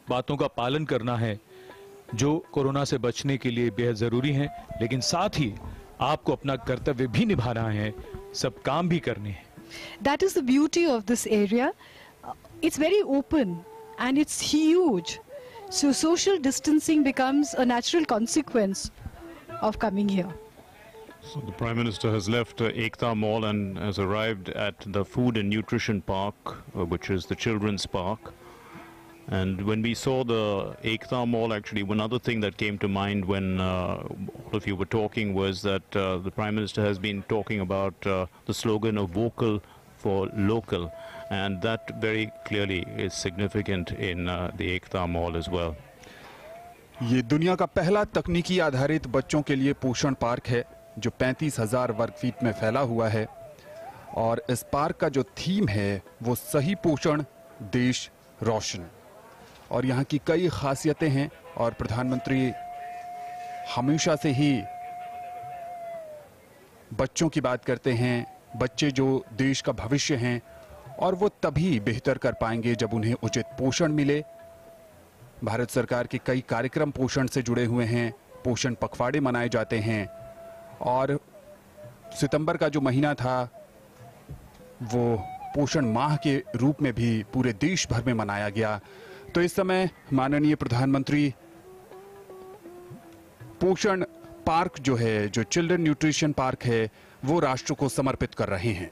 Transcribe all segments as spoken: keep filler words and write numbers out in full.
बातों का पालन करना है जो कोरोना से बचने के लिए बेहद जरूरी हैं, लेकिन साथ ही आपको अपना कर्तव्य भी निभाना है, सब काम भी करने हैं। That is the beauty of this area. Uh, It's very open and it's huge. So social distancing becomes a natural consequence of coming here. So the Prime Minister has left uh, Ekta Mall and has arrived at the Food and Nutrition Park, uh, which is the children's park. And when we saw the Ekta Mall, actually one other thing that came to mind when uh, all of you were talking was that uh, the Prime Minister has been talking about uh, the slogan of vocal for local, and that very clearly is significant in uh, the Ekta Mall as well. ये दुनिया का पहला तकनीकी आधारित बच्चों के लिए पोषण पार्क है जो पैंतीस हजार वर्ग फीट में फैला हुआ है, और इस पार्क का जो थीम है वो सही पोषण देश रोशन, और यहाँ की कई खासियतें हैं। और प्रधानमंत्री हमेशा से ही बच्चों की बात करते हैं, बच्चे जो देश का भविष्य हैं और वो तभी बेहतर कर पाएंगे जब उन्हें उचित पोषण मिले। भारत सरकार के कई कार्यक्रम पोषण से जुड़े हुए हैं, पोषण पखवाड़े मनाए जाते हैं, और सितंबर का जो महीना था वो पोषण माह के रूप में भी पूरे देश भर में मनाया गया। तो इस समय माननीय प्रधानमंत्री पोषण पार्क जो है, जो चिल्ड्रन न्यूट्रिशन पार्क है, वो राष्ट्र को समर्पित कर रहे हैं।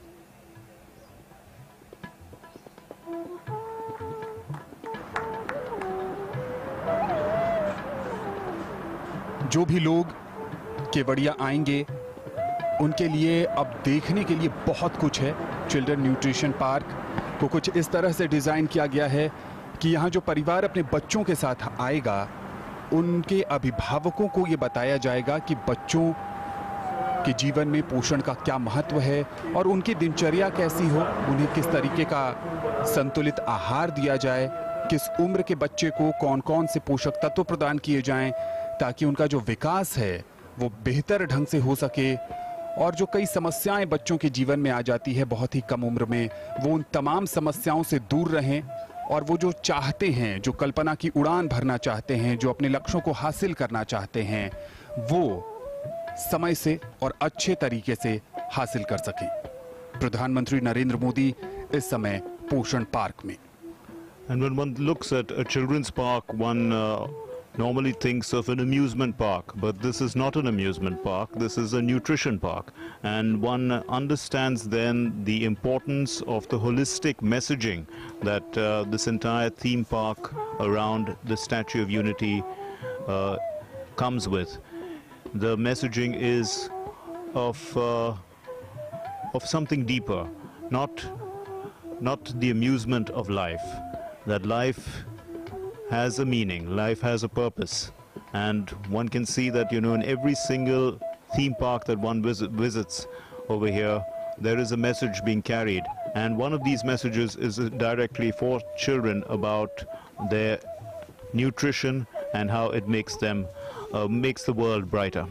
जो भी लोग केवड़िया आएंगे उनके लिए अब देखने के लिए बहुत कुछ है। चिल्ड्रन न्यूट्रिशन पार्क को कुछ इस तरह से डिजाइन किया गया है कि यहाँ जो परिवार अपने बच्चों के साथ आएगा उनके अभिभावकों को ये बताया जाएगा कि बच्चों के जीवन में पोषण का क्या महत्व है और उनकी दिनचर्या कैसी हो, उन्हें किस तरीके का संतुलित आहार दिया जाए, किस उम्र के बच्चे को कौन कौन से पोषक तत्व प्रदान किए जाएं ताकि उनका जो विकास है वो बेहतर ढंग से हो सके। और जो कई समस्याएं बच्चों के जीवन में आ जाती है बहुत ही कम उम्र में, वो उन तमाम समस्याओं से दूर रहें, और वो जो चाहते हैं, जो कल्पना की उड़ान भरना चाहते हैं, जो अपने लक्ष्यों को हासिल करना चाहते हैं, वो समय से और अच्छे तरीके से हासिल कर सकें। प्रधानमंत्री नरेंद्र मोदी इस समय पोषण पार्क में। And when one looks at a children's park, one uh, normally thinks of an amusement park, but this is not an amusement park, this is a nutrition park. And one understands then the importance of the holistic messaging that uh, this entire theme park around the Statue of Unity uh, comes with. The messaging is of, uh, of something deeper, not, not the amusement of life, that life has a meaning, life has a purpose, and one can see that, you know, in every single theme park that one visit, visits over here, there is a message being carried, and one of these messages is directly for children about their nutrition and how it makes them, uh, makes the world brighter.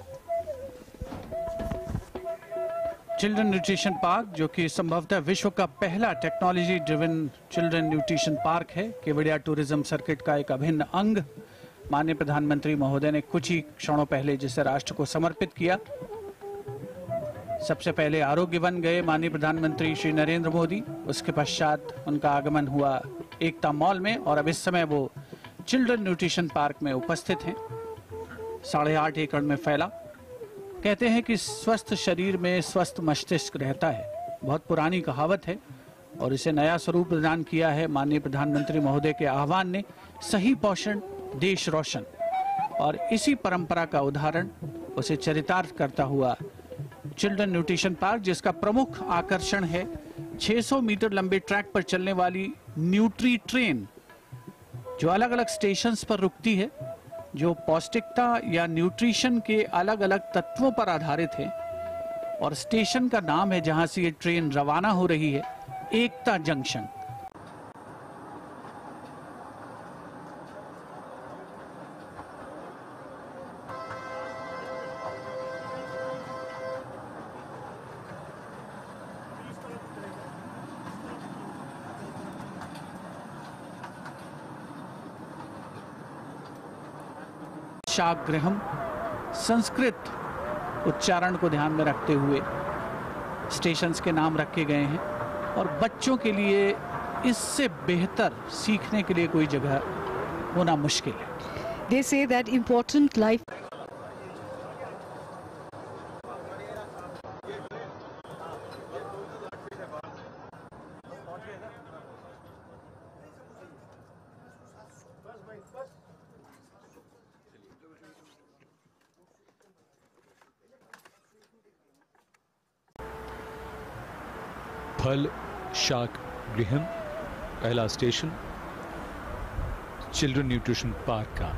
Children nutrition park, जो कि संभवतः विश्व का पहला technology driven children nutrition park है, Kevadia tourism circuit का एक अभिन्न अंग, माननीय प्रधानमंत्री महोदय ने कुछ ही क्षणों पहले जिसे राष्ट्र को समर्पित किया। सबसे पहले आरोग्य वन गए माननीय प्रधानमंत्री श्री नरेंद्र मोदी, उसके पश्चात उनका आगमन हुआ एकता मॉल में, और अब इस समय वो चिल्ड्रन न्यूट्रिशन पार्क में उपस्थित हैं। साढ़े आठ एकड़ में फैला। कहते हैं कि स्वस्थ शरीर में स्वस्थ मस्तिष्क रहता है, बहुत पुरानी कहावत है, और इसे नया स्वरूप प्रदान किया है माननीय प्रधानमंत्री महोदय के आह्वान ने, सही पोषण देश रोशन। और इसी परंपरा का उदाहरण उसे चरितार्थ करता हुआ चिल्ड्रन न्यूट्रिशन पार्क, जिसका प्रमुख आकर्षण है छह सौ मीटर लंबे ट्रैक पर चलने वाली न्यूट्री ट्रेन, जो अलग अलग स्टेशंस पर रुकती है, जो पौष्टिकता या न्यूट्रिशन के अलग अलग तत्वों पर आधारित है। और स्टेशन का नाम है जहां से ये ट्रेन रवाना हो रही है, एकता जंक्शन। शाक गृहम संस्कृत उच्चारण को ध्यान में रखते हुए स्टेशंस के नाम रखे गए हैं और बच्चों के लिए इससे बेहतर सीखने के लिए कोई जगह होना मुश्किल है। They say that important life फल शाक गृहम पहला स्टेशन चिल्ड्रन न्यूट्रिशन पार्क का।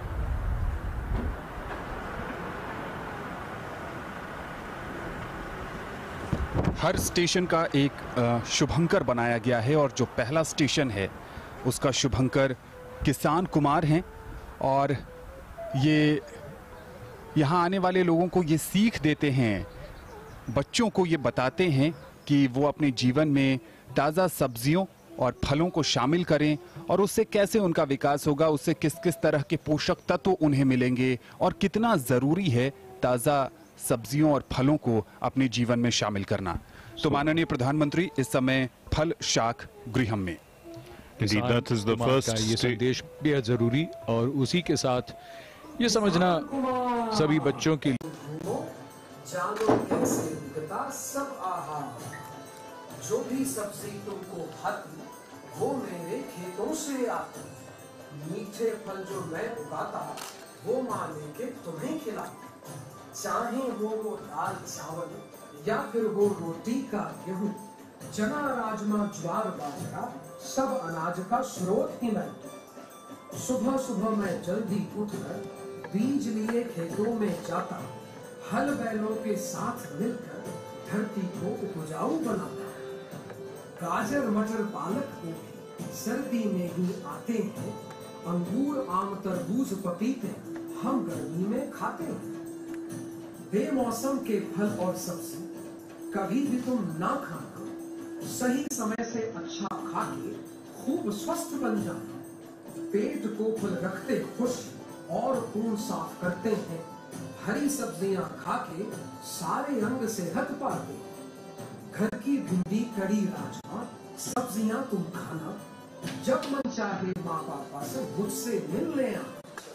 हर स्टेशन का एक शुभंकर बनाया गया है और जो पहला स्टेशन है उसका शुभंकर किसान कुमार हैं और ये यहाँ आने वाले लोगों को ये सीख देते हैं, बच्चों को ये बताते हैं कि वो अपने जीवन में ताज़ा सब्जियों और फलों को शामिल करें और उससे कैसे उनका विकास होगा, उससे किस किस तरह के पोषक तत्व उन्हें मिलेंगे और कितना ज़रूरी है ताज़ा सब्जियों और फलों को अपने जीवन में शामिल करना। तो माननीय प्रधानमंत्री इस समय फल शाक गृहम में Indeed, that is the first ये संदेश बेहद जरूरी और उसी के साथ ये समझना सभी बच्चों के लिए जानो कैसे उगता सब आहार, जो भी सब्जी तुमको भाती वो मेरे खेतों से आती, मीठे फल जो मैं उगाता वो माँ लेके तुम्हें खिलाती, चाहे हो वो दाल चावल या फिर वो रोटी का गेहूं, चना राजमा ज्वार बाजरा सब अनाज का स्रोत ही मैं। सुबह सुबह मैं जल्दी उठकर बीज लिए खेतों में जाता, हल बैलों के साथ मिलकर धरती को उपजाऊ बनाता। गाजर मटर पालक को भी सर्दी में ही आते हैं, अंगूर आम तरबूज पपीते हम गर्मी में खाते हैं। बेमौसम के फल और सब्जी कभी भी तुम ना खाना, सही समय से अच्छा खा के खूब स्वस्थ बन जाना। पेट को फल रखते खुश और खून साफ करते हैं, हरी सब्जियां खा के सारे अंग सेहत पाते हैं। घर की भिंडी कड़ी राजमा सब्जियां तुम खाना, जब मन चाहे माँ पापा से मुझसे मिल लेना।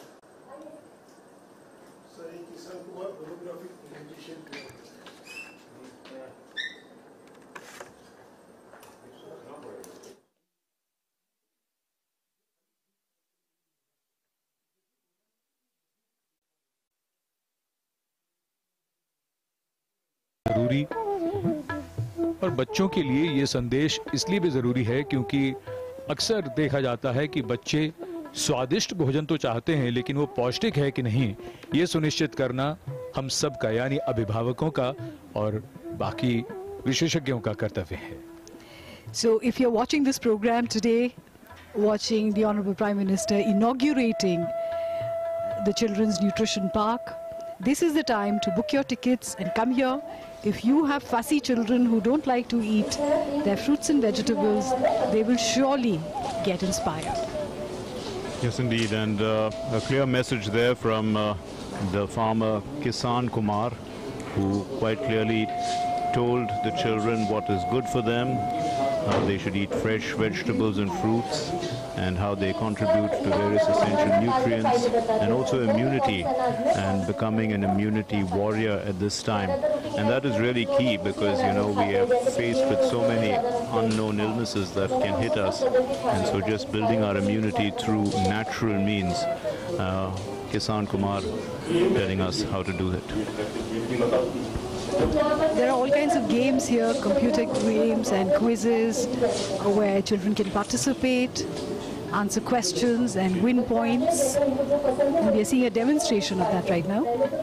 जरूरी और बच्चों के लिए ये संदेश इसलिए भी जरूरी है क्योंकि अक्सर देखा जाता है कि बच्चे स्वादिष्ट भोजन तो चाहते हैं लेकिन वो पौष्टिक है कि नहीं ये सुनिश्चित करना हम सब का यानी अभिभावकों का और बाकी विशेषज्ञों का कर्तव्य है। So if you're watching this program today, watching the Honorable Prime Minister inaugurating the Children's Nutrition Park, this is the time to book your tickets and come here. If you have fussy children who don't like to eat their fruits and vegetables, they will surely get inspired. Yes, indeed, and uh, a clear message there from uh, the farmer Kisan Kumar, who quite clearly told the children what is good for them, how they should eat fresh vegetables and fruits, and how they contribute to various essential nutrients, and also immunity, and becoming an immunity warrior at this time. And that is really key because, you know, we are faced with so many unknown illnesses that can hit us, and so just building our immunity through natural means. Uh, Kisan Kumar telling us how to do it. There are all kinds of games here, computer games and quizzes where children can participate, answer questions and win points. And we are seeing a demonstration of that right now.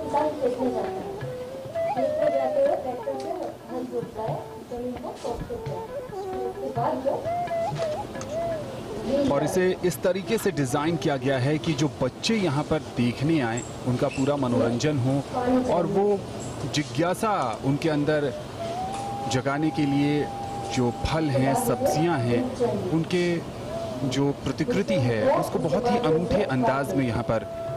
और इसे इस तरीके से design किया गया है कि जो बच्चे यहाँ पर देखने आए उनका पूरा मनोरंजन हो और वो जिज्ञासा उनके अंदर जगाने के लिए जो फल हैं, सब्जियां हैं, उनके जो प्रतिकृति है उसको बहुत ही अनूठे अंदाज में यहाँ पर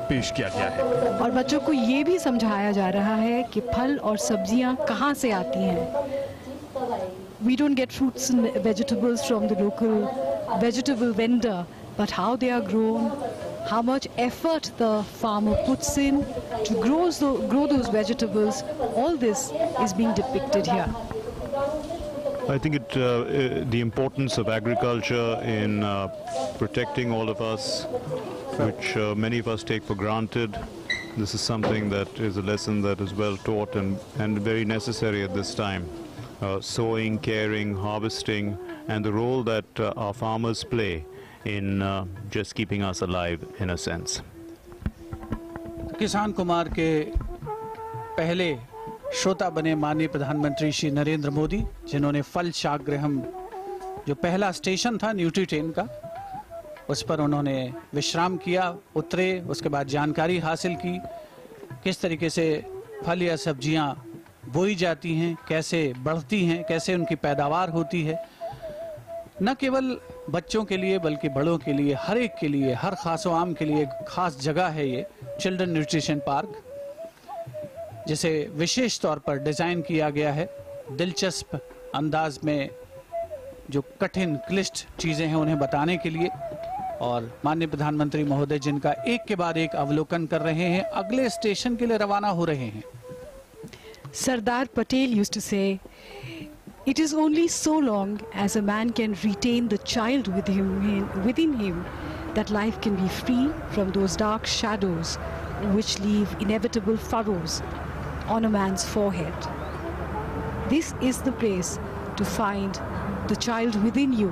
पेश किया गया है। और बच्चों को ये भी समझाया जा रहा है कि फल और सब्जियां कहाँ से आती हैं। We don't get fruits and vegetables from the local vegetable vendor, but how they are grown, how much effort the farmer puts in to grow, so, grow those vegetables, all this is being depicted here. I think it, uh, uh, the importance of agriculture in uh, protecting all of us, which uh, many of us take for granted. This is something that is a lesson that is well taught and, and very necessary at this time. Uh, sowing, caring, harvesting, and the role that uh, our farmers play in uh, just keeping us alive in a sense. किसान कुमार के पहले श्रोता बने माननीय प्रधानमंत्री श्री नरेंद्र मोदी, जिन्होंने फल शाक गृहम जो पहला स्टेशन था न्यूट्री ट्रेन का, उस पर उन्होंने विश्राम किया, उतरे, उसके बाद जानकारी हासिल की किस तरीके से फल या सब्जियां बोई जाती हैं, कैसे बढ़ती हैं, कैसे उनकी पैदावार होती है। न केवल बच्चों के लिए बल्कि बड़ों के लिए, हर एक के लिए, हर खास व आम के लिए एक खास जगह है ये चिल्ड्रन न्यूट्रिशन पार्क, जिसे विशेष तौर पर डिज़ाइन किया गया है दिलचस्प अंदाज में, जो कठिन क्लिष्ट चीज़ें हैं उन्हें बताने के लिए। और माननीय प्रधानमंत्री महोदय जिनका एक के बाद एक अवलोकन कर रहे हैं, अगले स्टेशन के लिए रवाना हो रहे हैं। Sardar Patel used to say, it is only so long as a man can retain the child with him, within him that life can be free from those dark shadows which leave inevitable furrows on a man's forehead. This is the place to find the child within you.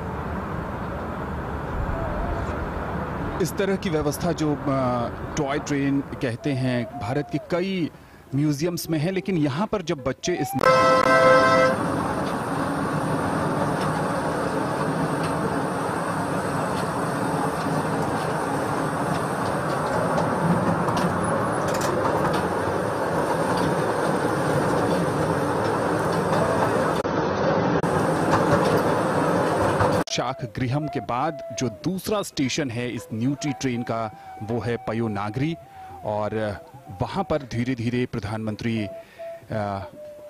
इस तरह की व्यवस्था जो toy train कहते हैं, भारत के कई museums में है, लेकिन यहाँ पर जब बच्चे इस शाक गृहम के बाद जो दूसरा स्टेशन है इस न्यूट्री ट्रेन का, वो है पयो नागरी, और वहां पर धीरे धीरे प्रधानमंत्री आ,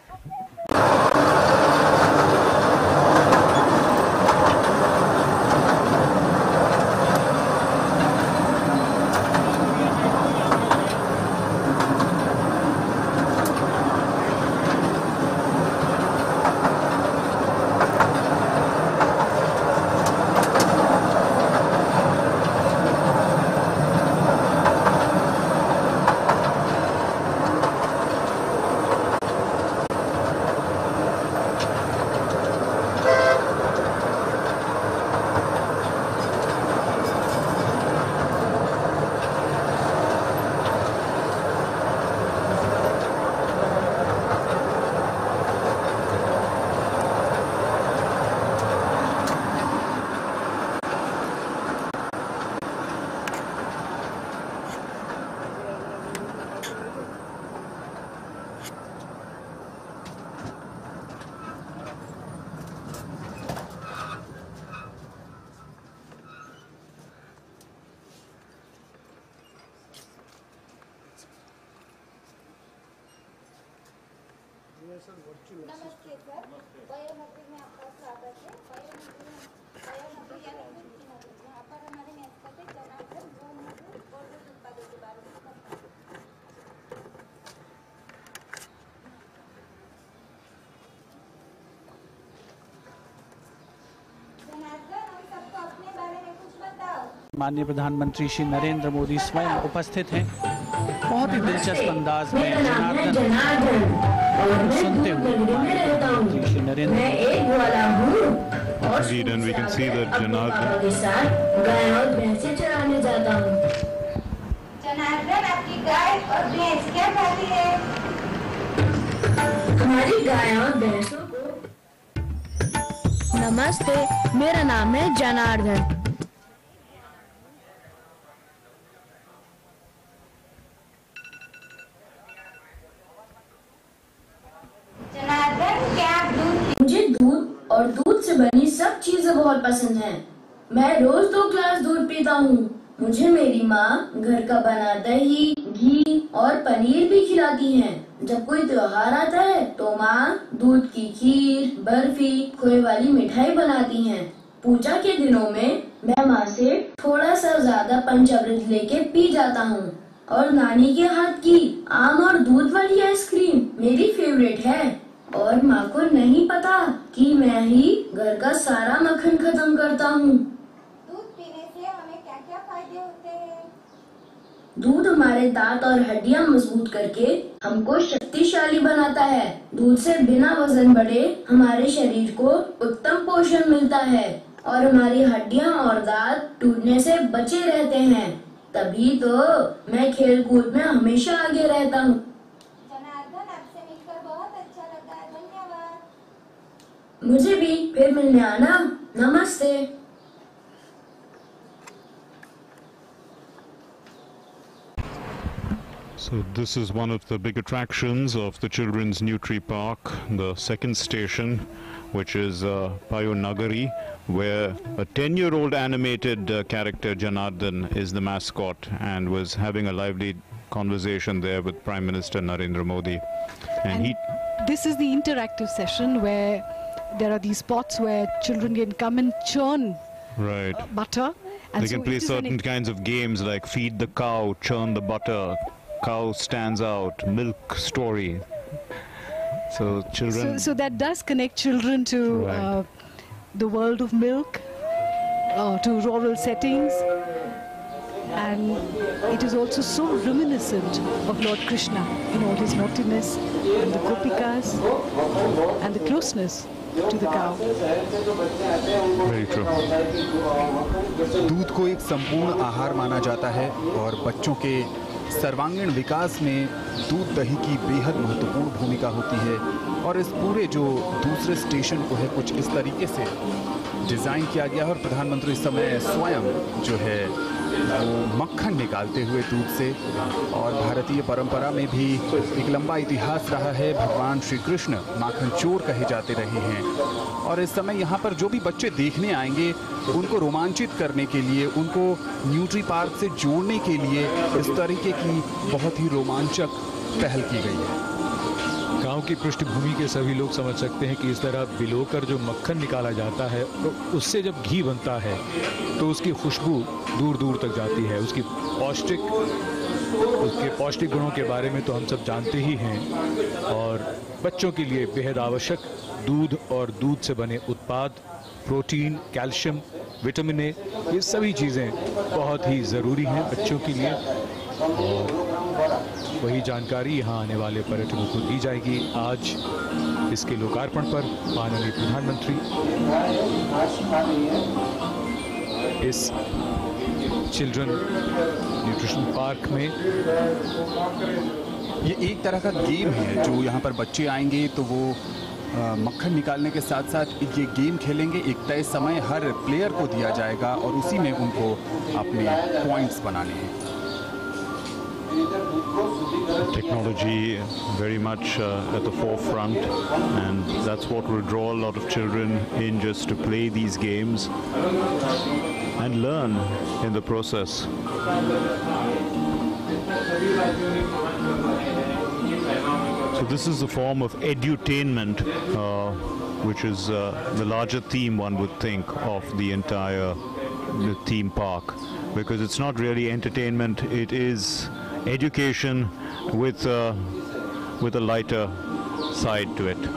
नमस्ते सर, वयोनगरी में आपका स्वागत है। वयोनगरी वयोनगरी या नगरी नगरी यहाँ पर हमारे न्यास के जनार्दन गौ मधु और दूध उत्पादों के बारे में बताएं। जनार्दन, हम सबको अपने बारे में कुछ बताओ। माननीय प्रधानमंत्री श्री नरेंद्र मोदी स्वयं उपस्थित हैं। बहुत ही दिलचस्प अंदाज में जनार्दन सुनते हुए प्रधानमंत्री श्री नरेंद्र मैं एक ग्वाला हूँ और Indeed, and we can see that Janardhan के साथ गाय और भैंसें चराने जाता हूँ। जनार्दन, आपकी गाय और भैंस क्या खाती है? हमारी गाय और भैंसों को। नमस्ते, मेरा नाम है जनार्दन। जनार्दन, क्या आप दूध मुझे दूध और दूध से बनी सब चीजें बहुत पसंद हैं। मैं रोज दो ग्लास दूध पीता हूँ मुझे मेरी माँ घर का बना दही, घी और पनीर भी खिलाती हैं। जब कोई त्योहार आता है तो माँ दूध की खीर, बर्फी, खोए वाली मिठाई बनाती हैं। पूजा के दिनों में मैं माँ से थोड़ा सा ज्यादा पंचामृत लेके पी जाता हूँ और नानी के हाथ की आम और दूध वाली आइसक्रीम मेरी फेवरेट है। और माँ को नहीं पता कि मैं ही घर का सारा मक्खन खत्म करता हूँ। दूध पीने से हमें क्या क्या फायदे होते हैं? दूध हमारे दांत और हड्डियां मजबूत करके हमको शक्तिशाली बनाता है। दूध से बिना वजन बढ़े हमारे शरीर को उत्तम पोषण मिलता है और हमारी हड्डियां और दांत टूटने से बचे रहते हैं। तभी तो मैं खेल कूद में हमेशा आगे रहता हूँ। जनार्दन, आपसे मिलकर बहुत अच्छा लगा, धन्यवाद। मुझे भी फिर मिलने आना। नमस्ते। So this is one of the big attractions of the Children's Nutri Park, the second station, which is uh, Payo Nagari, where a ten-year-old animated uh, character Janardhan is the mascot and was having a lively conversation there with Prime Minister Narendra Modi. And, And he this is the interactive session where there are these spots where children can come and churn right. uh, butter. And They so can play it is an certain kinds of games like feed the cow, churn the butter, cow stands out, milk story. So children. So, so that does connect children to Right. uh, the world of milk, uh, to rural settings, and it is also so reminiscent of Lord Krishna in all his naughtiness, and the gopikas, and the closeness to the cow. Very true. दूध को एक संपूर्ण आहार माना जाता है और बच्चों के सर्वांगीण विकास में दूध दही की बेहद महत्वपूर्ण भूमिका होती है। और इस पूरे जो दूसरे स्टेशन को है कुछ इस तरीके से डिज़ाइन किया गया है और प्रधानमंत्री इस समय स्वयं जो है वो मक्खन निकालते हुए दूध से। और भारतीय परंपरा में भी एक लंबा इतिहास रहा है, भगवान श्री कृष्ण माखन चोर कहे जाते रहे हैं। और इस समय यहाँ पर जो भी बच्चे देखने आएंगे उनको रोमांचित करने के लिए, उनको न्यूट्री पार्क से जोड़ने के लिए इस तरीके की बहुत ही रोमांचक पहल की गई है। गांव की पृष्ठभूमि के सभी लोग समझ सकते हैं कि इस तरह बिलोकर जो मक्खन निकाला जाता है तो उससे जब घी बनता है तो उसकी खुशबू दूर दूर तक जाती है। उसकी पौष्टिक उसके पौष्टिक गुणों के बारे में तो हम सब जानते ही हैं। और बच्चों के लिए बेहद आवश्यक दूध और दूध से बने उत्पाद, प्रोटीन, कैल्शियम, विटामिन ए, ये सभी चीज़ें बहुत ही ज़रूरी हैं बच्चों के लिए। और वही जानकारी यहाँ आने वाले पर्यटकों को दी जाएगी। आज इसके लोकार्पण पर माननीय प्रधानमंत्री इस चिल्ड्रन न्यूट्रिशन पार्क में, ये एक तरह का गेम है जो यहाँ पर बच्चे आएंगे तो वो आ, मक्खन निकालने के साथ साथ ये गेम खेलेंगे। एक तय समय हर प्लेयर को दिया जाएगा और उसी में उनको अपने पॉइंट्स बनाने हैं। Technology very much uh, at the forefront, and that's what will draw a lot of children in just to play these games and learn in the process. So this is a form of edutainment, uh, which is uh, the larger theme, one would think, of the entire the theme park, because it's not really entertainment, it is education with uh, with a lighter side to it.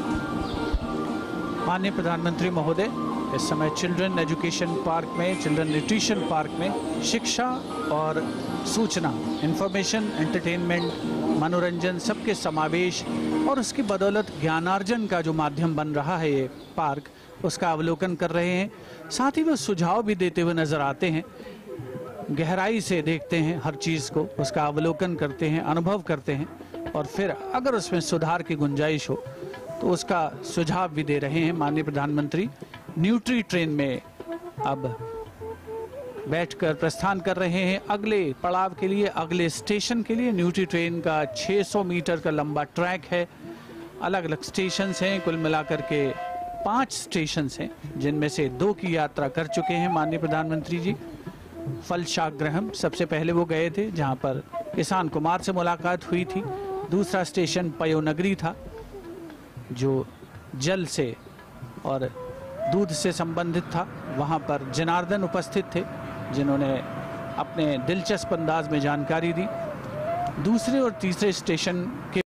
माननीय प्रधानमंत्री महोदय इस समय children education park में, children nutrition park में शिक्षा और सूचना, इंफॉर्मेशन, एंटरटेनमेंट, मनोरंजन सबके समावेश और उसकी बदौलत ज्ञानार्जन का जो माध्यम बन रहा है ये पार्क, उसका अवलोकन कर रहे हैं। साथ ही वो सुझाव भी देते हुए नजर आते हैं, गहराई से देखते हैं हर चीज़ को, उसका अवलोकन करते हैं, अनुभव करते हैं और फिर अगर उसमें सुधार की गुंजाइश हो तो उसका सुझाव भी दे रहे हैं। माननीय प्रधानमंत्री न्यूट्री ट्रेन में अब बैठकर प्रस्थान कर रहे हैं अगले पड़ाव के लिए, अगले स्टेशन के लिए। न्यूट्री ट्रेन का छह सौ मीटर का लंबा ट्रैक है, अलग अलग स्टेशन हैं, कुल मिलाकर के पांच स्टेशन हैं जिनमें से दो की यात्रा कर चुके हैं माननीय प्रधानमंत्री जी। फल शाकग्राम सबसे पहले वो गए थे, जहाँ पर किसान कुमार से मुलाकात हुई थी। दूसरा स्टेशन पयोनगरी था, जो जल से और दूध से संबंधित था। वहाँ पर जनार्दन उपस्थित थे, जिन्होंने अपने दिलचस्प अंदाज में जानकारी दी। दूसरे और तीसरे स्टेशन के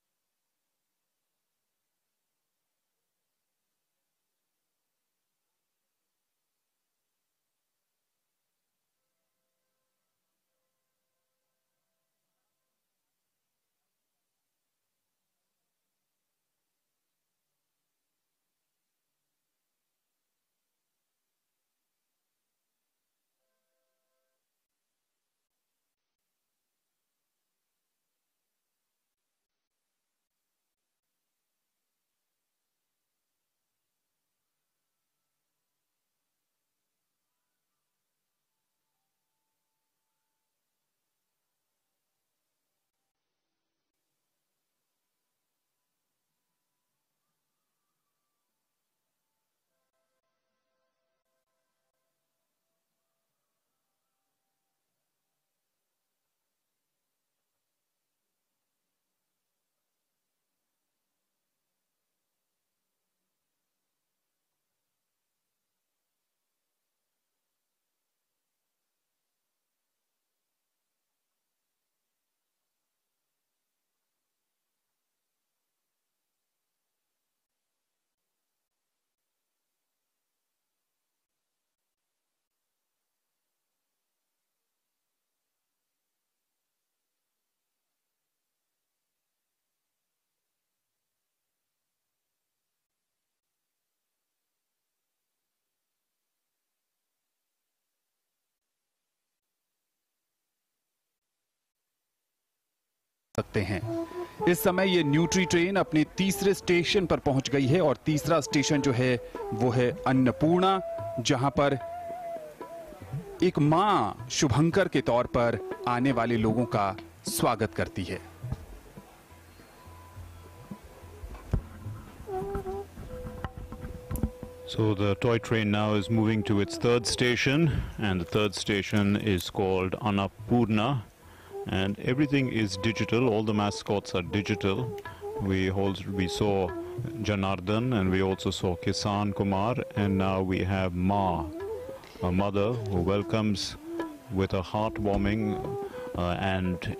सकते हैं। इस समय ये न्यूट्री ट्रेन अपने तीसरे स्टेशन पर पहुंच गई है और तीसरा स्टेशन जो है वो है अन्नपूर्णा, जहां पर एक मां शुभंकर के तौर पर आने वाले लोगों का स्वागत करती है। So the toy train now is moving to its third station, and the third station is called Annapurna, and everything is digital. All the mascots are digital. We also, we saw Janardhan, and we also saw Kisan Kumar, and now we have Ma, a mother who welcomes with a heartwarming uh, and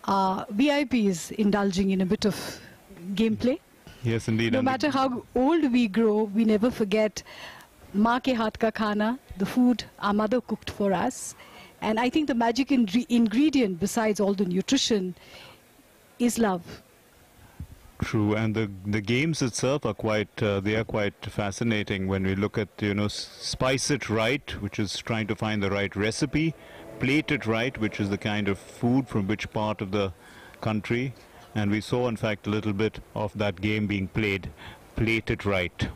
our V I Ps indulging in a bit of gameplay. Yes, indeed. No and matter how old we grow, we never forget maa ke haath ka khana, the food our mother cooked for us. And I think the magic ingre- ingredient, besides all the nutrition, is love. True, and the the games itself are quite uh, they are quite fascinating when we look at, you know, s- spice it right, which is trying to find the right recipe, plate it right, which is the kind of food from which part of the country, and we saw in fact a little bit of that game being played, plate it right.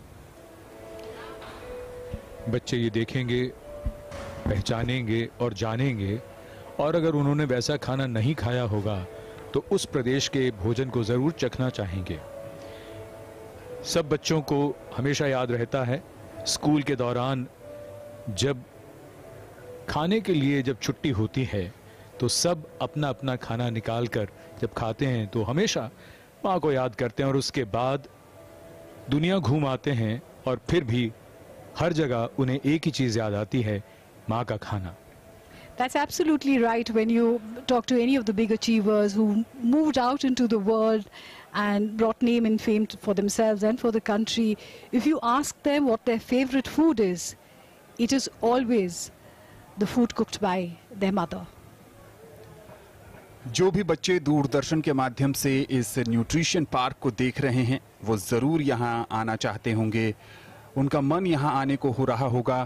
बच्चे ये देखेंगे, पहचानेंगे और जानेंगे, और अगर उन्होंने वैसा खाना नहीं खाया होगा तो उस प्रदेश के भोजन को ज़रूर चखना चाहेंगे। सब बच्चों को हमेशा याद रहता है स्कूल के दौरान जब खाने के लिए जब छुट्टी होती है तो सब अपना अपना खाना निकाल कर जब खाते हैं तो हमेशा माँ को याद करते हैं, और उसके बाद दुनिया घूम आते हैं और फिर भी हर जगह उन्हें एक ही चीज़ याद आती है, माँ का खाना। That's absolutely right. When you talk to any of the big achievers who moved out into the world and brought name and fame for themselves and for the country, if you ask them what their favorite food is, it is always the food cooked by their mother. जो भी बच्चे दूरदर्शन के माध्यम से इस nutrition park को देख रहे हैं वो ज़रूर यहाँ आना चाहते होंगे, उनका मन यहाँ आने को हो रहा होगा।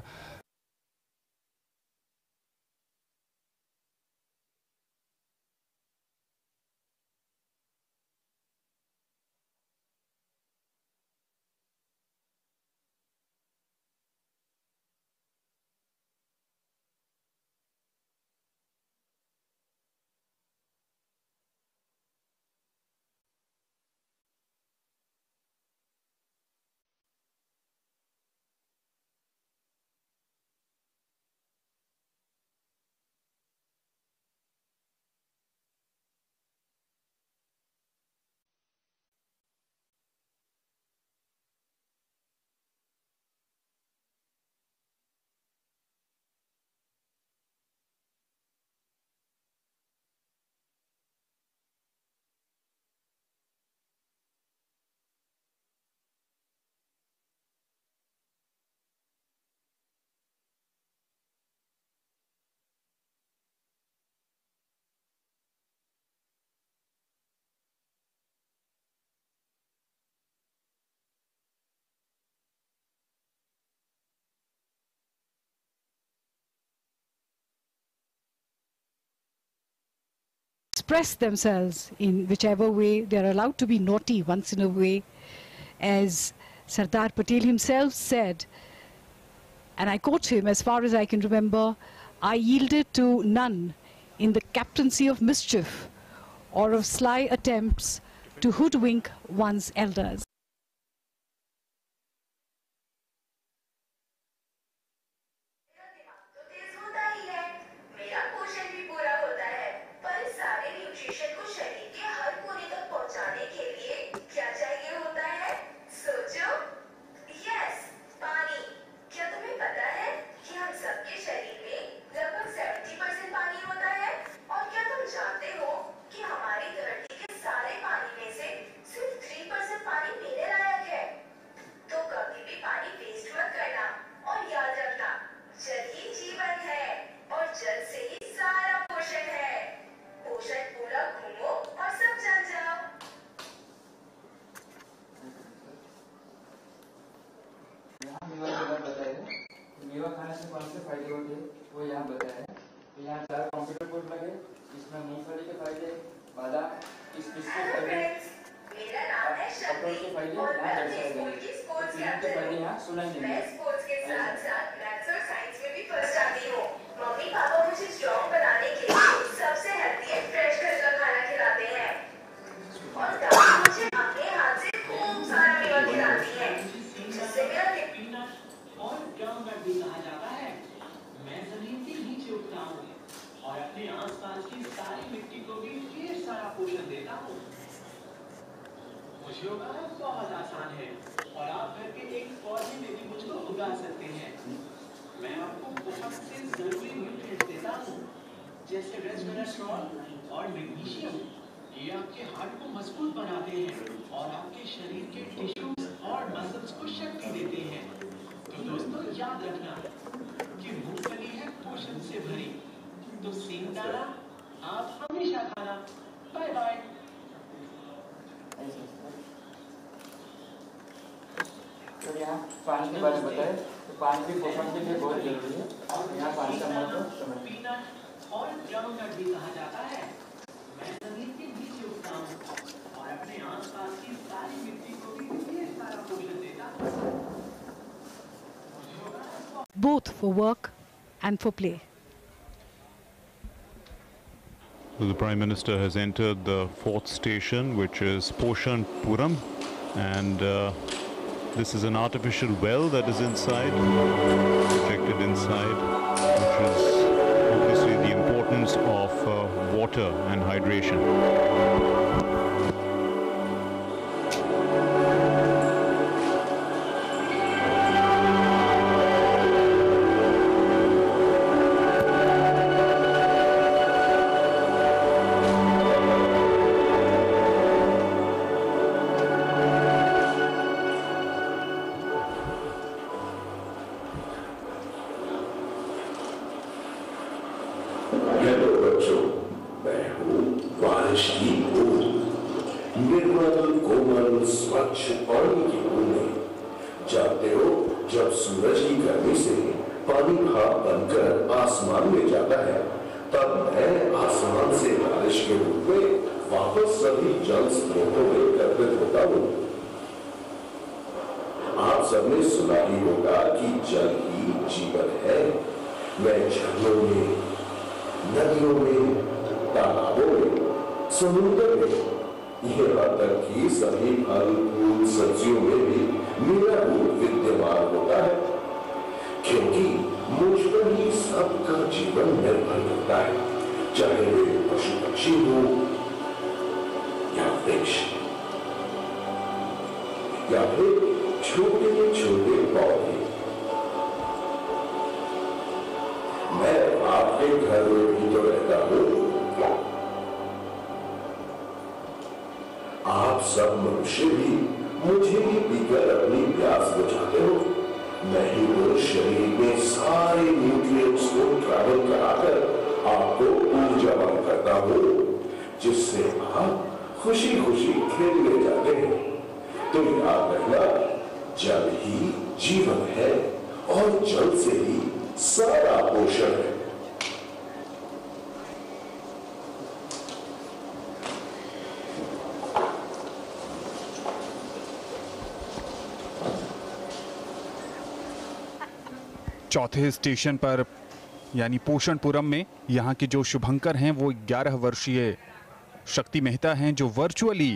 Express themselves in whichever way. They are allowed to be naughty once in a way. As Sardar Patel himself said, and I quote him, as far as I can remember, I yielded to none in the captaincy of mischief or of sly attempts to hoodwink one's elders. मेवा खाने से कौन से फायदे होते हैं वो यहाँ बताया है। यहाँ चार कंप्यूटर बोर्ड लगे, इसमें मूंगफली के फायदे, बादाम, किशमिश के फायदे, अखरोट के फायदे यहाँ दर्शाए गए हैं। तीन के फायदे यहाँ सुनाई देंगे। स्पोर्ट्स के साथ साथ मैथ्स और साइंस में भी फर्स्ट आती हूँ। मम्मी पापा मुझे स्ट्रॉन्ग बनाने के लिए सबसे हेल्दी एंड फ्रेश घर का खाना खिलाते हैं, और दादी मुझे अपने हाथ से खूब सारा मेवा खिलाती है, जिससे मेरा और गांव में भी कहा जाता है मैं जमीन के नीचे उगता हूँ और अपने आसपास की सारी मिट्टी को भी ढेर सारा पोषण देता हूँ। मुझे उगाना बहुत आसान है और आप घर के एक पौधे में भी मुझको उगा सकते हैं। मैं आपको बहुत से जरूरी न्यूट्रिएंट्स देता हूँ जैसे रेस्वेराट्रॉल और मैग्नीशियम। ये आपके हार्ट को मजबूत बनाते हैं और आपके शरीर के टिश्यूज और मसल्स को शक्ति देते हैं। तो दोस्तों याद रखना कि मूंगफली है पोषण से भरी, तो सिंगदाना आप हमेशा खाना। Bye bye. तो यहाँ पानी के बारे में बताए, तो पानी भी पोषण के लिए बहुत जरूरी है। यहाँ पानी का महत्व समझ पीनट और ग्राउंडनट भी कहा जाता है। मैं जमीन के नीचे उगता हूँ और अपने आसपास की सारी मिट्टी को भी ढेर सारा पोषण देता हूँ। both for work and for play. The Prime Minister has entered the fourth station, which is Poshan Puram, and uh, this is an artificial well that is inside, projected inside, which is obviously the importance of uh, water and hydration. Hello बच्चों, मैं हूँ बारिश की बूंद, निर्मल कोमल स्वच्छ पानी की बूंदें। जानते हो, जब सूरज की गर्मी से पानी भाप बनकर आसमान में जाता है, तब मैं आसमान से बारिश के रूप में वापस सभी जल स्रोतों में एकत्रित होता हूँ। आप सबने सुना ही होगा कि जल ही जीवन है। मैं झरनों में, नदियों में, तालाबों में, समुद्र में, यहाँ तक कि सभी फल फूल सब्जियों में भी मेरा रूप विद्यमान होता है, क्योंकि मुझ पर ही सबका जीवन निर्भर करता है, चाहे वे पशु पक्षी हो या वृक्ष या फिर छोटे छोटे पौधे। मैं आपके घर में भी तो रहता हूँ। आप सब मनुष्य भी मुझे ही पीकर अपनी प्यास बुझाते हो। मैं ही तो शरीर में सारे न्यूट्रिएंट्स को ट्रैवल कराकर आपको ऊर्जावान करता हूँ, जिससे आप खुशी खुशी खेलने जाते हैं। तो याद रखना, जल ही जीवन है और जल से ही सारा पोषण है। चौथे स्टेशन पर यानी पोषणपुरम में यहाँ के जो शुभंकर हैं वो ग्यारह वर्षीय शक्ति मेहता हैं, जो वर्चुअली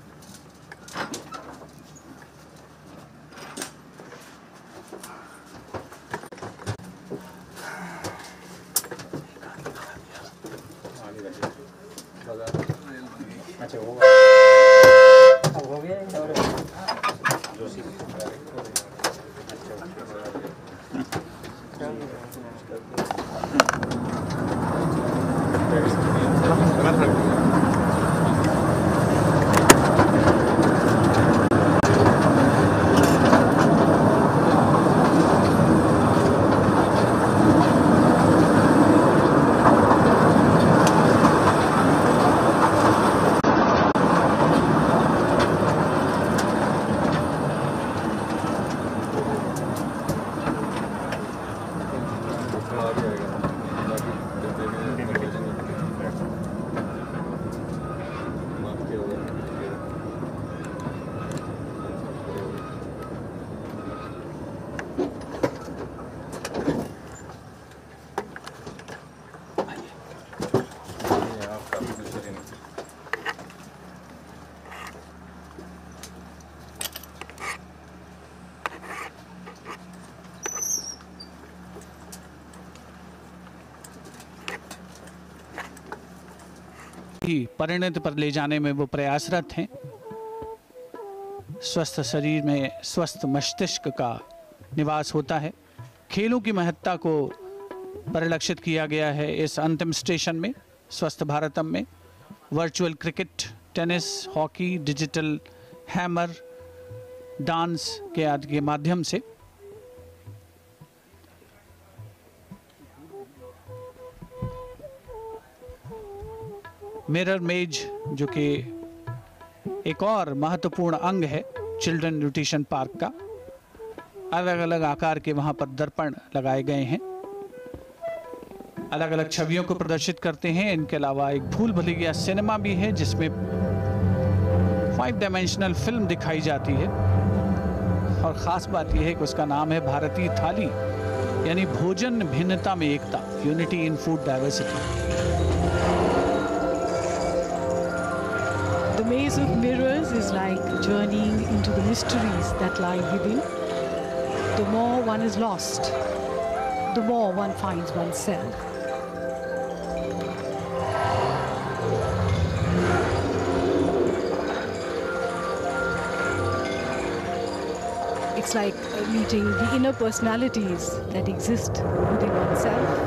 परिणति पर ले जाने में वो प्रयासरत हैं। स्वस्थ शरीर में स्वस्थ मस्तिष्क का निवास होता है। खेलों की महत्ता को परिलक्षित किया गया है इस अंतिम स्टेशन में, स्वस्थ भारतम में। Virtual cricket tennis, hockey, digital hammer, dance के आदि के माध्यम से मिरर मेज, जो कि एक और महत्वपूर्ण अंग है चिल्ड्रन न्यूट्रिशन पार्क का, अलग अलग आकार के वहां पर दर्पण लगाए गए हैं, अलग अलग छवियों को प्रदर्शित करते हैं। इनके अलावा एक भूल भुलैया सिनेमा भी है जिसमें फाइव डायमेंशनल फिल्म दिखाई जाती है, और ख़ास बात यह है कि उसका नाम है भारतीय थाली, यानी भोजन भिन्नता में एकता, unity in food diversity. The maze of mirrors is like journeying into the mysteries that lie within. The more one is lost, the more one finds oneself. It's like uh, meeting the inner personalities that exist within oneself.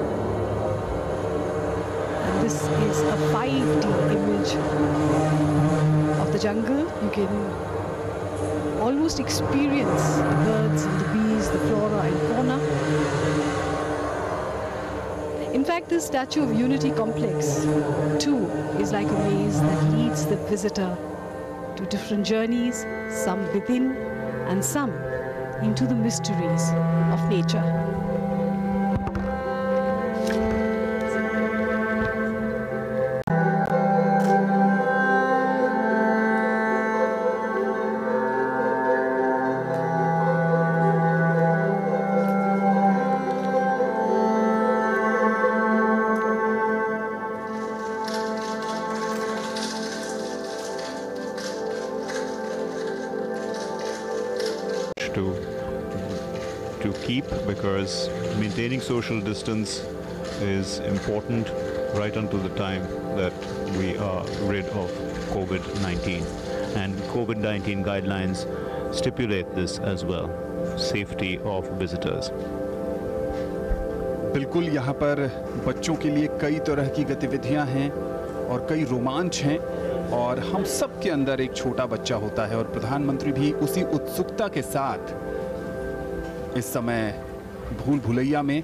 And this is a five D image of the jungle. You can almost experience the birds and the bees, the flora and fauna. In fact, this Statue of Unity complex too is like a maze that leads the visitor to different journeys, some within and some into the mysteries of nature. to to keep, because maintaining social distance is important right until the time that we are rid of COVID nineteen, and COVID nineteen guidelines stipulate this as well, safety of visitors. बिल्कुल, यहाँ पर बच्चों के लिए कई तरह की गतिविधियाँ हैं और कई रोमांच हैं, और हम सब के अंदर एक छोटा बच्चा होता है, और प्रधानमंत्री भी उसी उत्सुकता के साथ इस समय भूल भुलैया में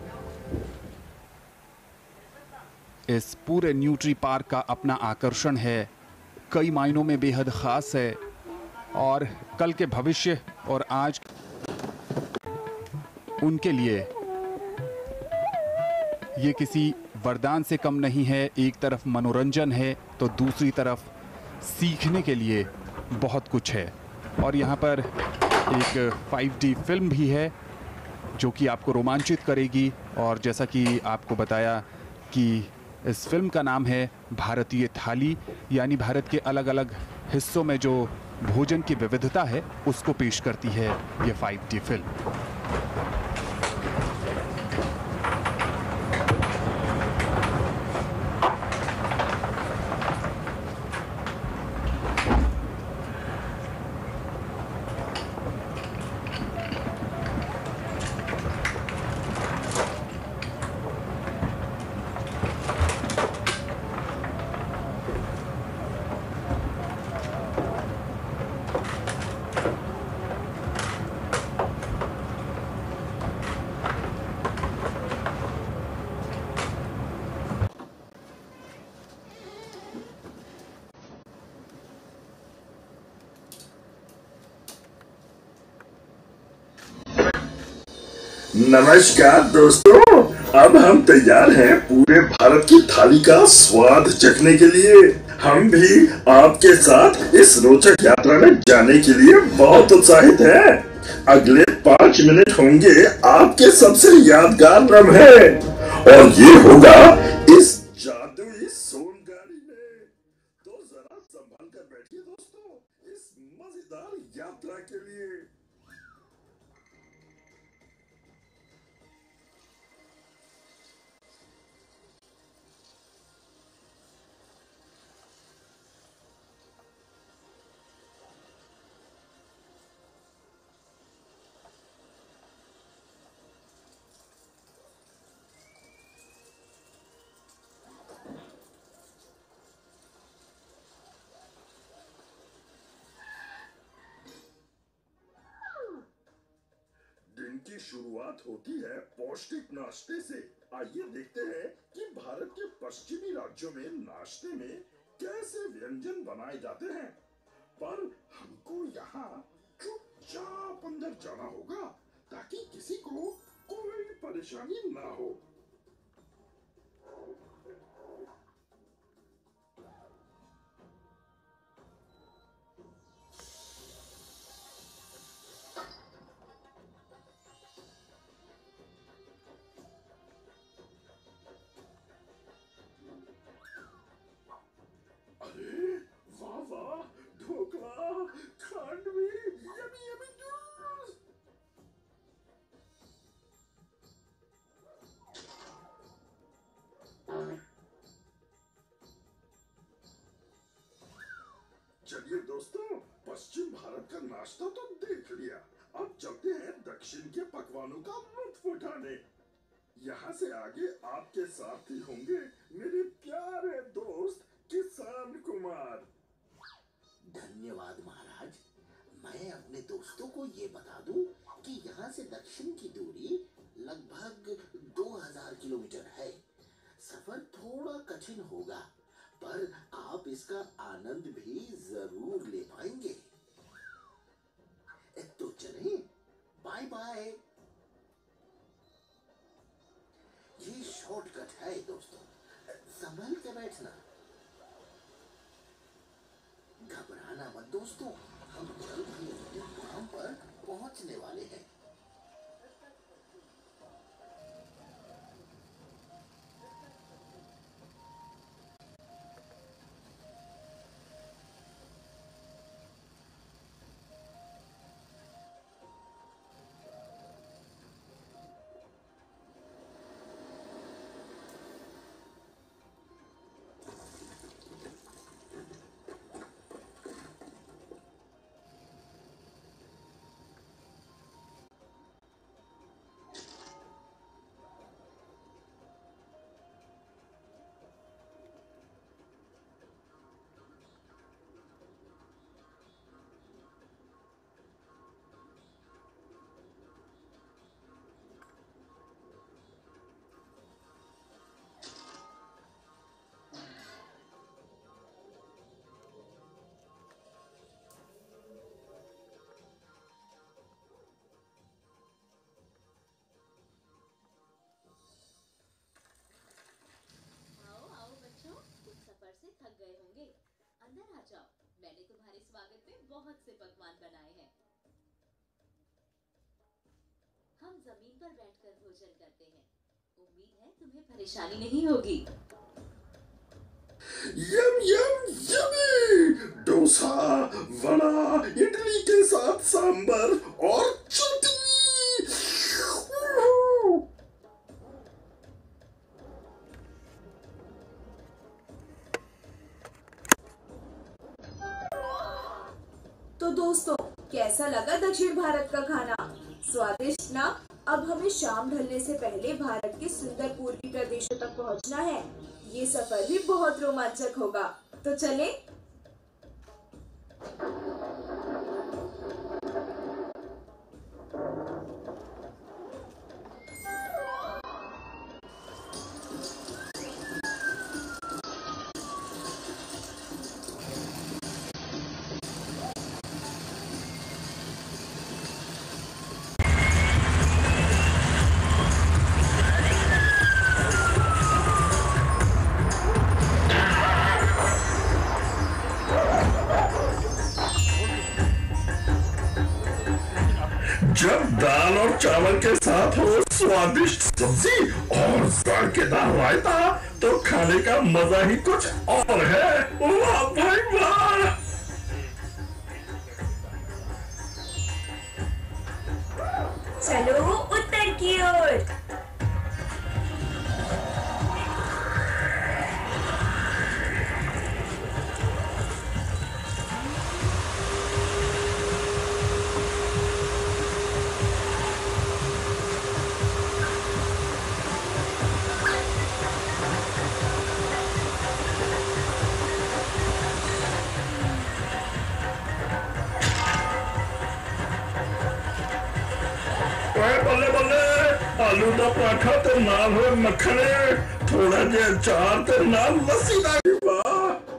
इस पूरे न्यूट्री पार्क का अपना आकर्षण है, कई मायनों में बेहद खास है, और कल के भविष्य और आज उनके लिए ये किसी वरदान से कम नहीं है। एक तरफ मनोरंजन है तो दूसरी तरफ सीखने के लिए बहुत कुछ है, और यहाँ पर एक फाइव डी फिल्म भी है जो कि आपको रोमांचित करेगी, और जैसा कि आपको बताया कि इस फिल्म का नाम है भारतीय थाली, यानी भारत के अलग अलग हिस्सों में जो भोजन की विविधता है उसको पेश करती है ये फाइव डी फिल्म। नमस्कार दोस्तों, अब हम तैयार हैं पूरे भारत की थाली का स्वाद चखने के लिए। हम भी आपके साथ इस रोचक यात्रा में जाने के लिए बहुत उत्साहित हैं। अगले पाँच मिनट होंगे आपके सबसे यादगार लम्हे, और ये होगा इस जादुई सोनगाड़ी में। तो जरा संभल कर बैठिए दोस्तों इस मजेदार यात्रा के लिए। की शुरुआत होती है पौष्टिक नाश्ते से। आइए देखते हैं कि भारत के पश्चिमी राज्यों में नाश्ते में कैसे व्यंजन बनाए जाते हैं। पर हमको यहाँ चुपचाप अंदर जाना होगा ताकि किसी को कोई परेशानी ना हो। चलिए दोस्तों, पश्चिम भारत का नाश्ता तो देख लिया, अब चलते हैं दक्षिण के पकवानों का लुत्फ उठाने। यहाँ से आगे आपके साथ ही होंगे मेरे प्यारे दोस्त किसान कुमार। धन्यवाद महाराज। मैं अपने दोस्तों को ये बता दूं कि यहाँ से दक्षिण की दूरी लगभग दो हज़ार किलोमीटर है। सफर थोड़ा कठिन होगा, पर आप इसका आनंद भी जरूर ले पाएंगे। तो चलें, बाय बाय। ये शॉर्टकट है दोस्तों, संभल के बैठना। घबराना मत दोस्तों, हम जल्द ही अपने मुकाम पर पहुंचने वाले हैं। थक गए होंगे, अंदर आ जाओ। मैंने तुम्हारे स्वागत में बहुत से पकवान बनाए हैं। हम जमीन पर बैठकर भोजन करते हैं। उम्मीद है तुम्हें परेशानी नहीं होगी। Yum yum yummy! Dosa, vada, idli के साथ सांबर और चटनी। तो दोस्तों, कैसा लगा दक्षिण भारत का खाना? स्वादिष्ट ना? अब हमें शाम ढलने से पहले भारत के सुंदर पूर्वी प्रदेशों तक पहुंचना है। ये सफर भी बहुत रोमांचक होगा, तो चलें? जब दाल और चावल के साथ हो स्वादिष्ट सब्जी और जायकेदार रायता, तो खाने का मजा ही कुछ और है। वाह भाई वाह! चलो उत्तर की ओर। बल्ले आलू का पराठा ते नाल हो मक्खने, थोड़ा जिहा अचार ते नाल लस्सी दा वाह।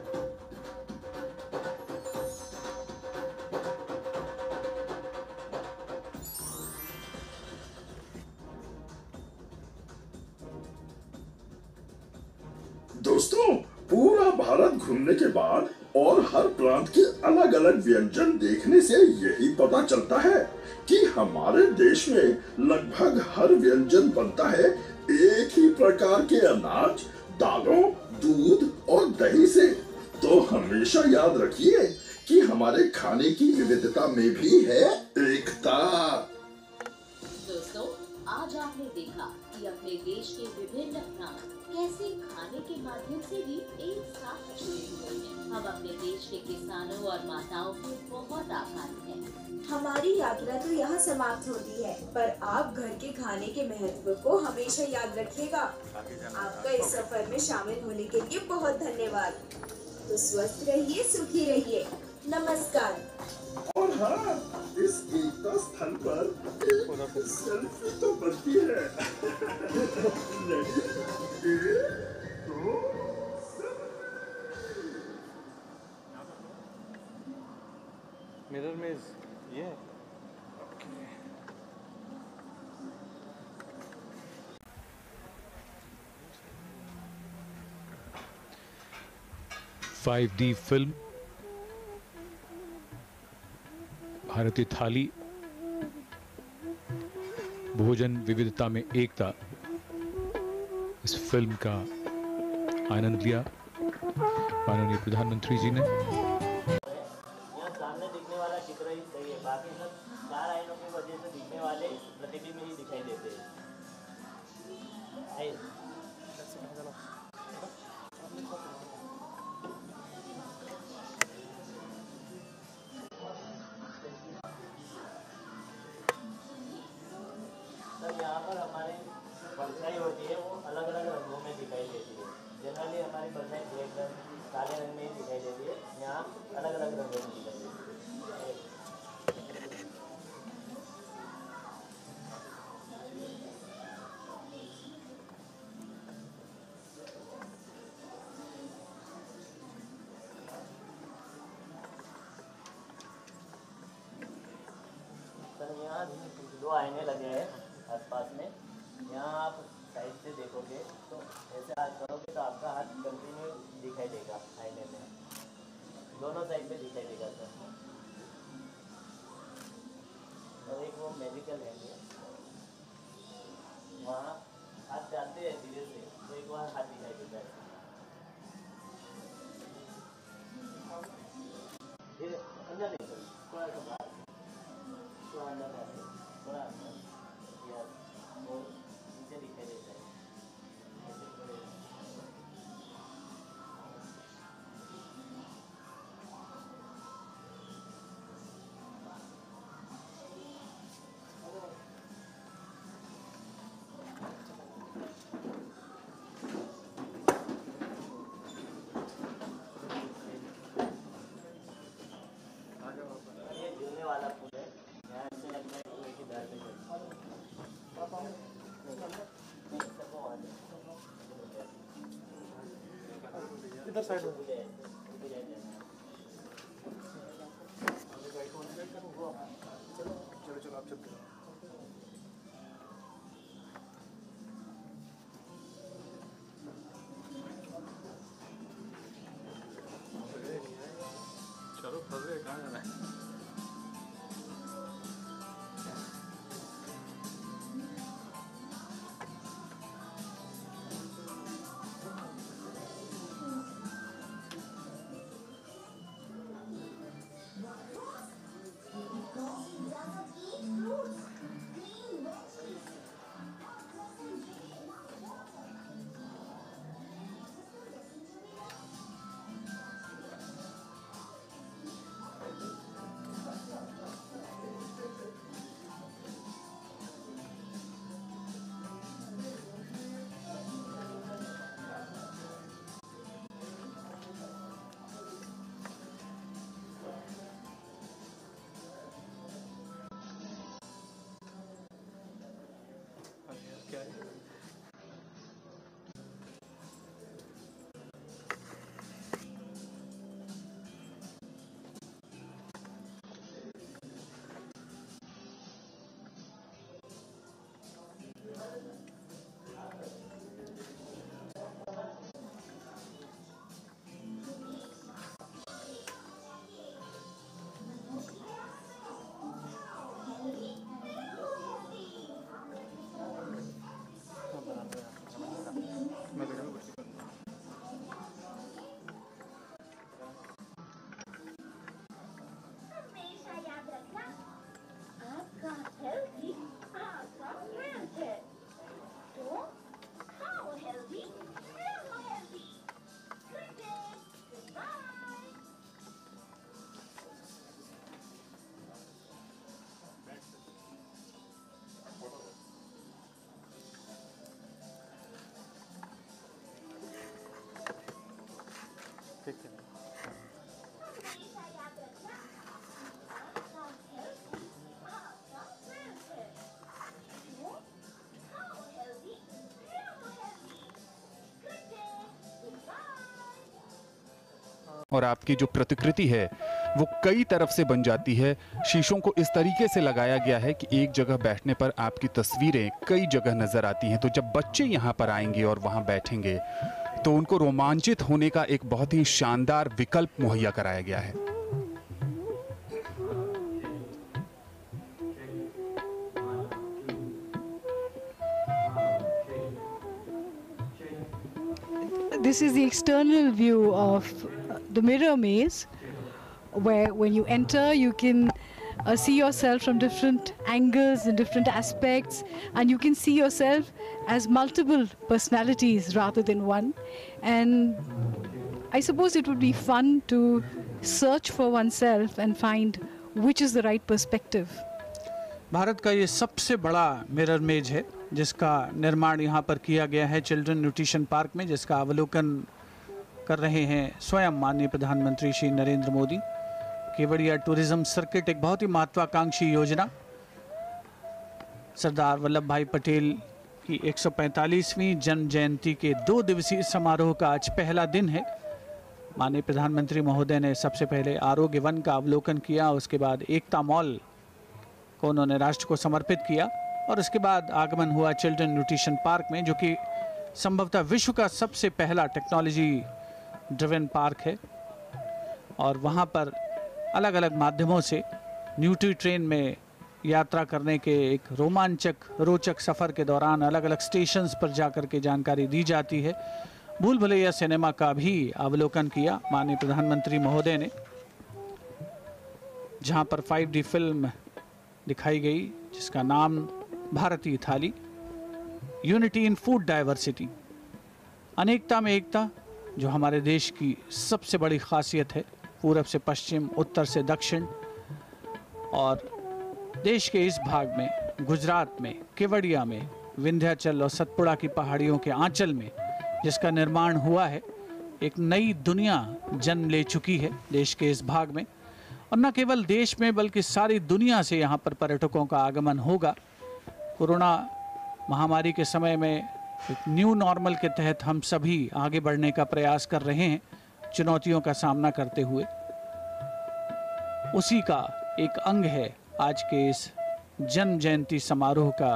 दोस्तों, पूरा भारत घूमने के बाद और हर प्रांत के अलग अलग व्यंजन देखने से यही पता चलता है कि हमारे देश में लगभग हर व्यंजन बनता है एक ही प्रकार के अनाज, दालों, दूध और दही से। तो हमेशा याद रखिए कि हमारे खाने की विविधता में भी है एकता। दोस्तों, आज आपने देखा कि अपने देश के विभिन्न प्रांत कैसे खाने के माध्यम से भी एक साथ जुड़े हुए हैं। हम अपने देश के किसानों और माताओं के बहुत आभारी हैं। हमारी यात्रा तो यहाँ समाप्त होती है, पर आप घर के खाने के महत्व को हमेशा याद रखिएगा। आपका इस सफर में शामिल होने के लिए बहुत धन्यवाद। तो स्वस्थ रहिए, सुखी रहिए। नमस्कार। और हाँ, इस एकता स्थल पर एक सेल्फी तो बनती है। मिरर में ये फाइव डी फिल्म भारतीय थाली, भोजन विविधता में एकता, इस फिल्म का आनंद लिया माननीय प्रधानमंत्री जी ने। यहाँ सामने दिखने वाला चित्र ही सही है, बाकी सब चार आयनों की वजह से दिखने वाले प्रतिबिंब ही दिखाई देते हैं। यहाँ पर हमारी परछाई होती है, वो अलग अलग रंगों में दिखाई देती है। जनरली हमारी परछाई ब्लैक रंग, काले रंग में ही दिखाई देती है, यहाँ अलग अलग रंगों में दिखाई देती है। सर यहाँ दो आईने लगे हैं आसपास में। यहाँ आप साइड से देखोगे तो ऐसे हाथ करोगे तो आपका हाथ कंटिन्यू दिखाई देगा आईने में, दोनों साइड में दिखाई देगा सर। और एक वो मेडिकल है, वहाँ हाथ डालते हैं धीरे से तो एक बार हाथ दिखाई देता है। धीरे अंदर नहीं सर, थोड़ा सा बाहर, थोड़ा अंदर डालें, थोड़ा अंदर, यस, और नीचे दिखाई देता है। ये झूलने वाला पुल है, यहाँ से लगता है कि इधर पे इधर साइड में चलो चलो आप चलते चलो फंस गए, कहाँ जाना है? Fruits और आपकी जो प्रतिकृति है वो कई तरफ से बन जाती है। शीशों को इस तरीके से लगाया गया है कि एक जगह बैठने पर आपकी तस्वीरें कई जगह नज़र आती हैं। तो जब बच्चे यहाँ पर आएंगे और वहाँ बैठेंगे तो उनको रोमांचित होने का एक बहुत ही शानदार विकल्प मुहैया कराया गया है। This is the external view of the mirror maze, where when you enter you can uh, see yourself from different angles and different aspects, and you can see yourself as multiple personalities rather than one. And I suppose it would be fun to search for oneself and find which is the right perspective. Bharat का ये सबसे बड़ा mirror मेज है जिसका निर्माण यहाँ पर किया गया है चिल्ड्रन न्यूट्रिशन पार्क में, जिसका अवलोकन कर रहे हैं स्वयं माननीय प्रधानमंत्री श्री नरेंद्र मोदी। केवड़िया टूरिज्म सर्किट एक बहुत ही महत्वाकांक्षी योजना, सरदार वल्लभ भाई पटेल की एक सौ पैंतालीसवीं जन्म जयंती के दो दिवसीय समारोह का आज पहला दिन है। माननीय प्रधानमंत्री महोदय ने सबसे पहले आरोग्य वन का अवलोकन किया, उसके बाद एकता मॉल को उन्होंने राष्ट्र को समर्पित किया और उसके बाद आगमन हुआ चिल्ड्रन न्यूट्रिशन पार्क में, जो कि संभवतः विश्व का सबसे पहला टेक्नोलॉजी ड्रिवन पार्क है। और वहाँ पर अलग अलग माध्यमों से न्यूट्री ट्रेन में यात्रा करने के एक रोमांचक रोचक सफ़र के दौरान अलग अलग स्टेशंस पर जाकर के जानकारी दी जाती है। भूल भुलैया सिनेमा का भी अवलोकन किया माननीय प्रधानमंत्री महोदय ने, जहाँ पर फाइव डी फिल्म दिखाई गई जिसका नाम भारतीय थाली, यूनिटी इन फूड डाइवर्सिटी, अनेकता में एकता, जो हमारे देश की सबसे बड़ी खासियत है, पूरब से पश्चिम, उत्तर से दक्षिण। और देश के इस भाग में, गुजरात में, केवड़िया में, विंध्याचल और सतपुड़ा की पहाड़ियों के आंचल में जिसका निर्माण हुआ है, एक नई दुनिया जन्म ले चुकी है देश के इस भाग में। और न केवल देश में बल्कि सारी दुनिया से यहाँ पर पर्यटकों का आगमन होगा। कोरोना महामारी के समय में एक न्यू नॉर्मल के तहत हम सभी आगे बढ़ने का प्रयास कर रहे हैं, चुनौतियों का सामना करते हुए। उसी का एक अंग है आज के इस जन्म जयंती समारोह का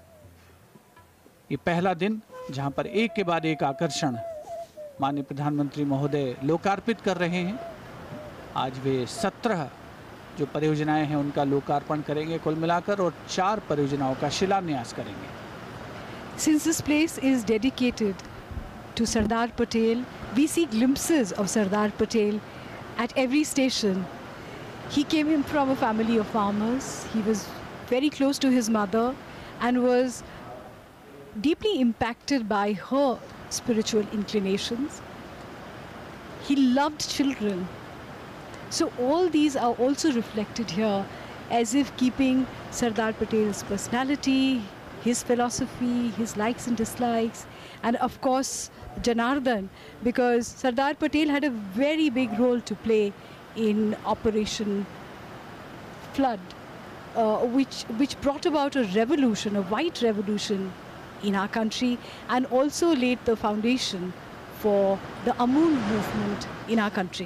ये पहला दिन, जहाँ पर एक के बाद एक आकर्षण माननीय प्रधानमंत्री महोदय लोकार्पित कर रहे हैं। आज वे सत्रह जो परियोजनाएं हैं उनका लोकार्पण करेंगे कुल मिलाकर, और चार परियोजनाओं का शिलान्यास करेंगे। Since this place is dedicated to Sardar Patel, we see glimpses of Sardar Patel at every station. He came in from a family of farmers. He was very close to his mother and was deeply impacted by her spiritual inclinations. He loved children. So all these are also reflected here, as if keeping Sardar Patel's personality, his philosophy, his likes and dislikes, and of course Janardhan, because Sardar Patel had a very big role to play in Operation Flood, uh, which, which brought about a revolution, a white revolution in our country, and also laid the foundation for the Amul movement in our country.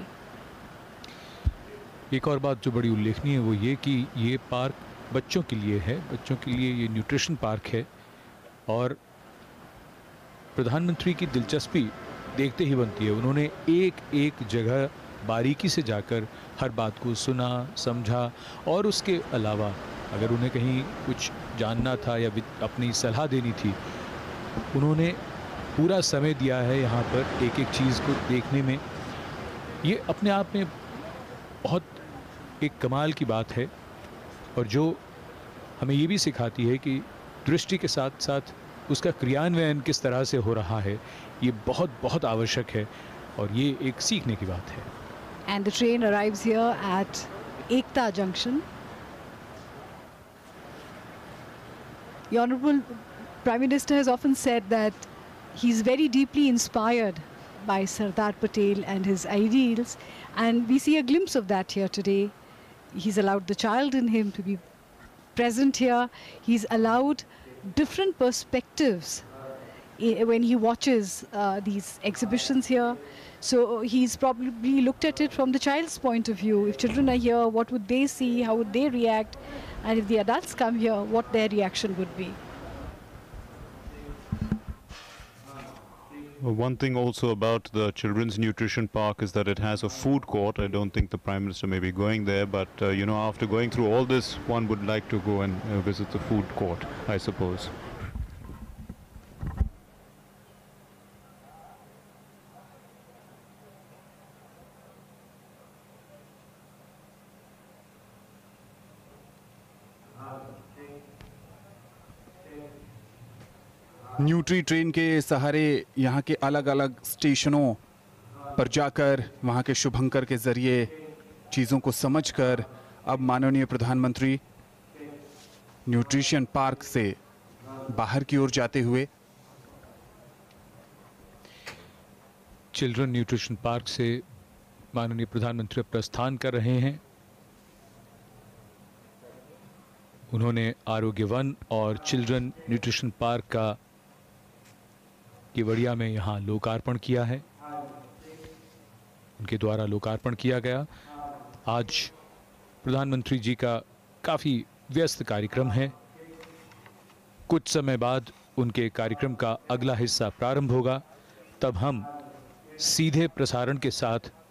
एक और बात जो बड़ी उल्लेखनीय है वो ये कि ये पार्क बच्चों के लिए है, बच्चों के लिए ये न्यूट्रिशन पार्क है। और प्रधानमंत्री की दिलचस्पी देखते ही बनती है। उन्होंने एक एक जगह बारीकी से जाकर हर बात को सुना, समझा, और उसके अलावा अगर उन्हें कहीं कुछ जानना था या अपनी सलाह देनी थी, उन्होंने पूरा समय दिया है यहाँ पर एक एक चीज़ को देखने में। ये अपने आप में बहुत एक कमाल की बात है, और जो हमें ये भी सिखाती है कि दृष्टि के साथ साथ उसका क्रियान्वयन किस तरह से हो रहा है, ये बहुत बहुत आवश्यक है और ये एक सीखने की बात है। And the train arrives here at Ekta Junction. The Honorable Prime Minister has often said that he's very deeply inspired by Sardar Patel and his ideals, and we see a glimpse of that here today. He's allowed the child in him to be present here. He's allowed different perspectives i- when he watches uh, these exhibitions here. So he's probably looked at it from the child's point of view. If children are here, what would they see? How would they react? And if the adults come here, what their reaction would be. Well, one thing also about the Children's Nutrition Park is that it has a food court. I don't think the Prime Minister may be going there, but uh, you know, after going through all this, one would like to go and uh, visit the food court, I suppose. Nutri train के सहारे यहाँ के अलग अलग स्टेशनों पर जाकर वहाँ के शुभंकर के जरिए चीज़ों को समझकर अब माननीय प्रधानमंत्री न्यूट्रिशन पार्क से बाहर की ओर जाते हुए चिल्ड्रन न्यूट्रिशन पार्क से माननीय प्रधानमंत्री प्रस्थान कर रहे हैं। उन्होंने आरोग्य वन और चिल्ड्रन न्यूट्रिशन पार्क का केवड़िया में यहाँ लोकार्पण किया है, उनके द्वारा लोकार्पण किया गया। आज प्रधानमंत्री जी का काफ़ी व्यस्त कार्यक्रम है। कुछ समय बाद उनके कार्यक्रम का अगला हिस्सा प्रारंभ होगा, तब हम सीधे प्रसारण के साथ